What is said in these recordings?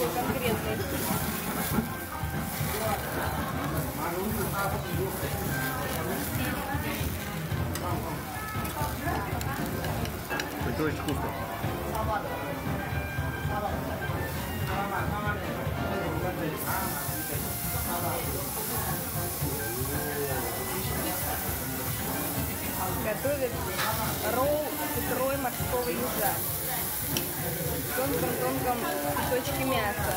такой конкретный. Это очень вкусно. Готовит ролл с икрой морского ежа. В тонком-тонком кусочке мяса.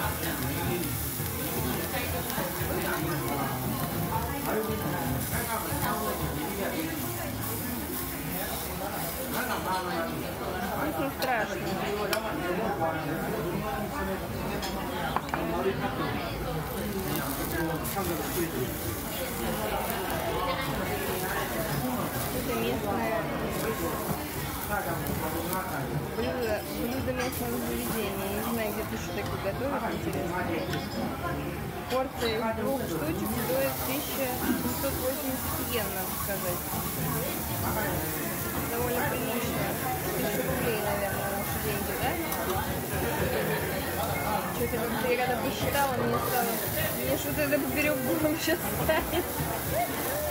Вкусно, страшно. Это местное блюдо местного заведения. Не знаю, где точно такое готовят, интересно. Порция из 2 штучек стоит 1780 йен, надо сказать. Довольно прилично. 1000 рублей, наверное, наши деньги, да? Что-то я когда посчитала, мне что-то это поперек горло сейчас станет.